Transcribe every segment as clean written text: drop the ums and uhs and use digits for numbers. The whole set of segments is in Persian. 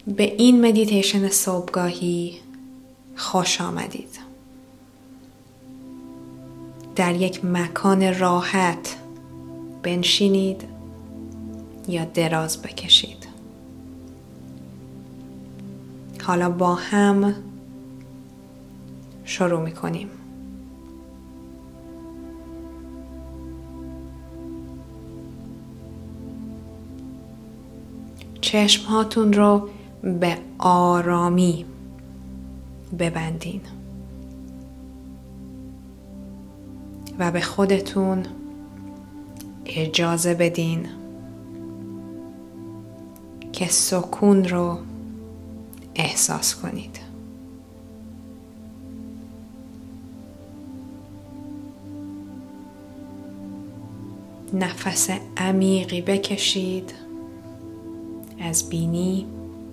به این مدیتیشن صبحگاهی خوش آمدید. در یک مکان راحت بنشینید یا دراز بکشید. حالا با هم شروع می‌کنیم. چشم‌هاتون رو به آرامی ببندین و به خودتون اجازه بدین که سکون رو احساس کنید. نفس عمیقی بکشید از بینی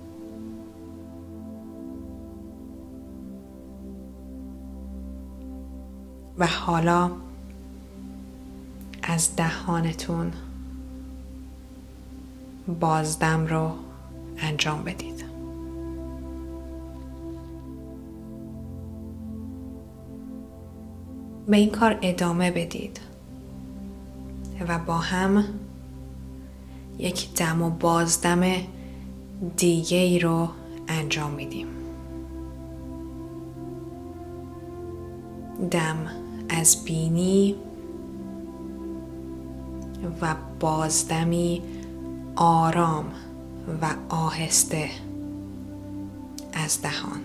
و حالا از دهانتون بازدم رو انجام بدید. به این کار ادامه بدید و با هم یک دم و بازدم دیگه ای رو انجام میدیم. دم از بینی و بازدمی آرام و آهسته از دهان.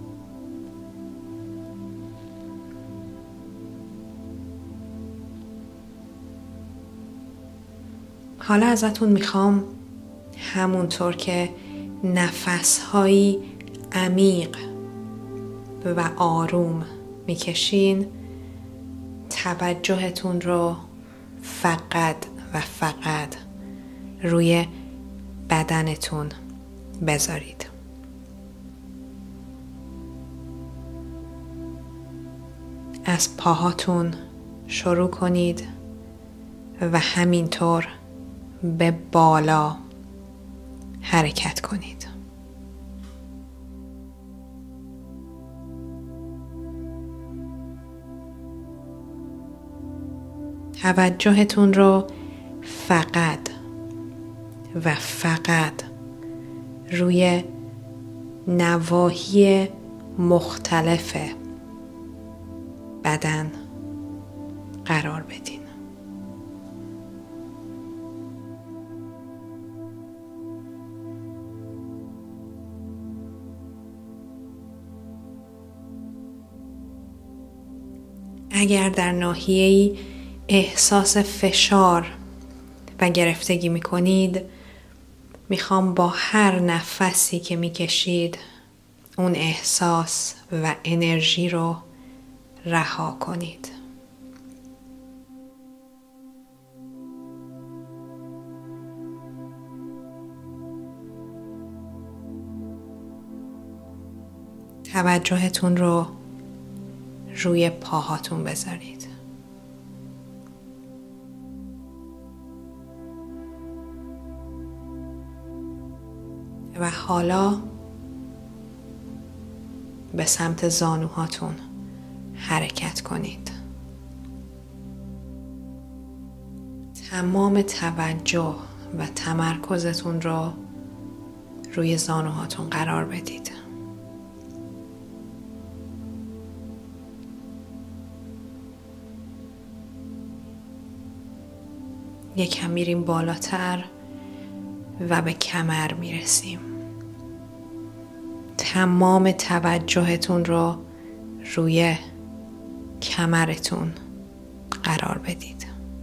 حالا ازتون میخوام همونطور که نفس‌هایی عمیق و آروم میکشین توجهتون رو فقط روی بدنتون بذارید. از پاهاتون شروع کنید و همینطور به بالا حرکت کنید. توجهتون رو فقط روی نواحی مختلف بدن قرار بدین. اگر در ناحیه‌ای احساس فشار و گرفتگی می‌کنید، میخوام با هر نفسی که میکشید اون احساس و انرژی رو رها کنید. توجهتون رو روی پاهاتون بذارید. و حالا به سمت زانوهاتون حرکت کنید. تمام توجه و تمرکزتون رو روی زانوهاتون قرار بدید. یکم میریم بالاتر و به کمر میرسیم. تمام توجهتون رو روی کمرتون قرار بدید.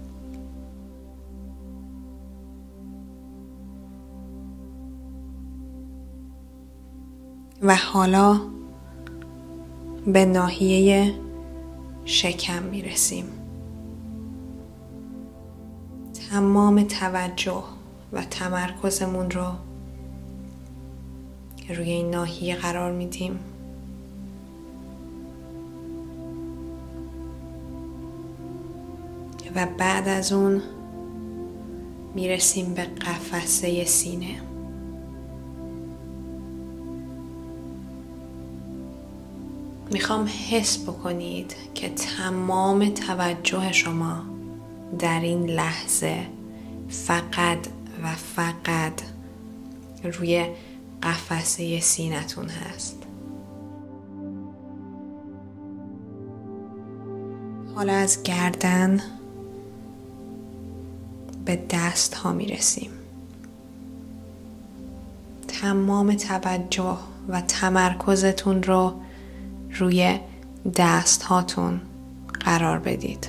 و حالا به ناحیه شکم میرسیم. تمام توجه و تمرکزمون رو روی این ناحیه قرار میدیم. و بعد از اون میرسیم به قفسه سینه. میخوام حس بکنید که تمام توجه شما در این لحظه فقط و فقط روی قفسه سینه‌تون هست. حالا از گردن به دست ها میرسیم. تمام توجه و تمرکزتون رو روی دست هاتون قرار بدید.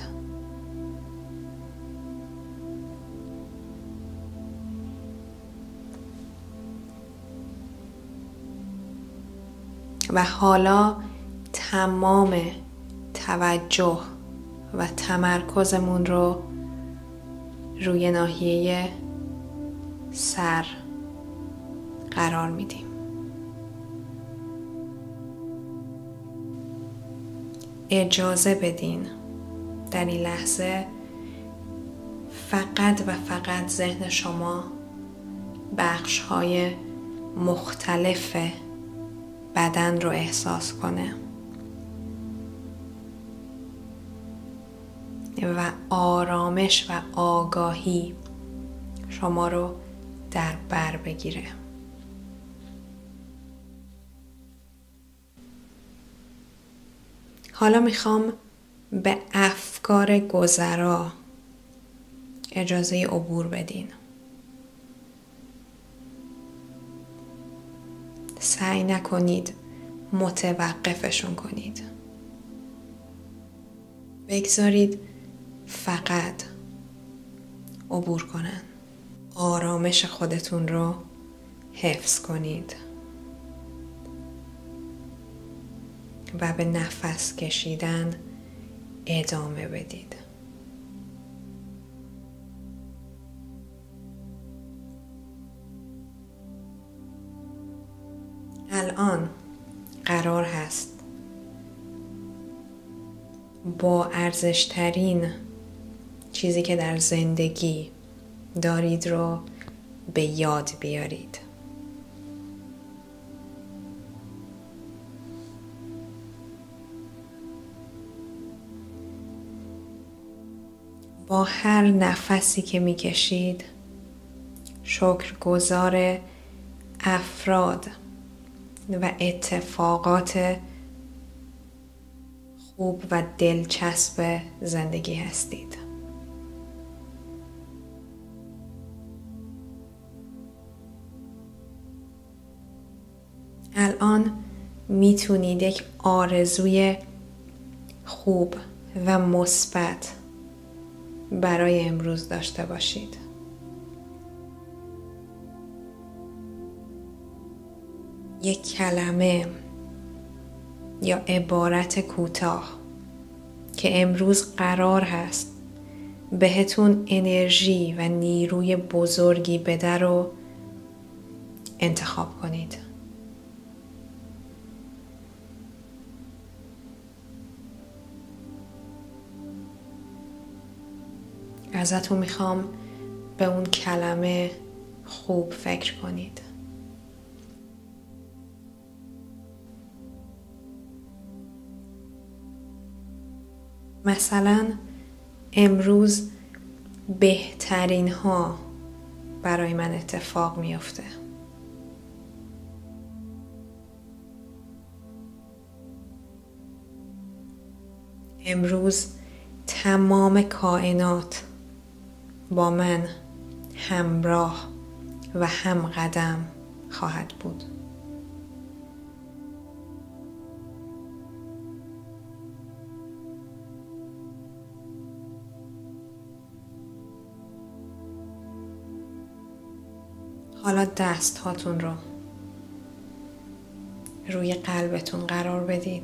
و حالا تمام توجه و تمرکزمون رو روی ناحیه سر قرار میدیم. اجازه بدین در این لحظه فقط و فقط ذهن شما بخش‌های مختلف بدن رو احساس کنه و آرامش و آگاهی شما رو در بر بگیره. حالا میخوام به افکار گذرا اجازه عبور بدین. سعی نکنید متوقفشون کنید. بگذارید فقط عبور کنن. آرامش خودتون رو حفظ کنید و به نفس کشیدن ادامه بدید. الان قرار هست با ارزشترین چیزی که در زندگی دارید رو به یاد بیارید. با هر نفسی که میکشید شکرگزار افراد و اتفاقات خوب و دلچسب زندگی هستید. الان میتونید یک آرزوی خوب و مثبت برای امروز داشته باشید. یک کلمه یا عبارت کوتاه که امروز قرار هست بهتون انرژی و نیروی بزرگی بده رو انتخاب کنید. ازتون میخوام به اون کلمه خوب فکر کنید. مثلا امروز بهترین ها برای من اتفاق میفته. امروز تمام کائنات با من همراه و هم قدم خواهد بود. حالا دست هاتون رو روی قلبتون قرار بدید.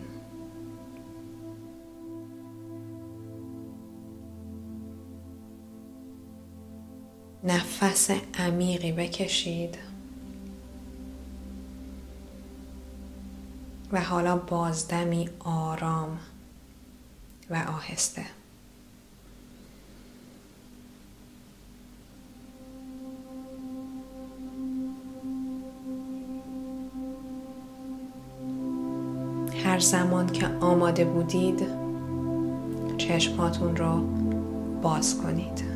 نفس عمیقی بکشید و حالا بازدمی آرام و آهسته. هر زمان که آماده بودید چشماتون رو باز کنید.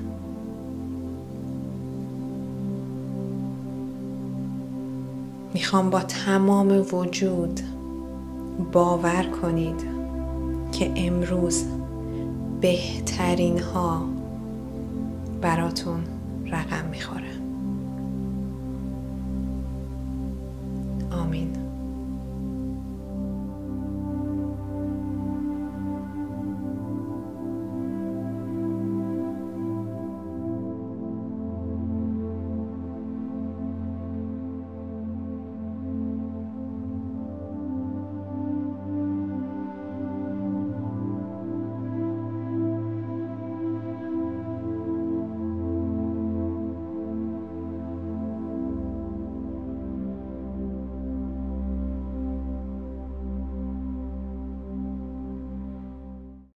میخوام با تمام وجود باور کنید که امروز بهترین ها براتون رقم میخوره. آمین.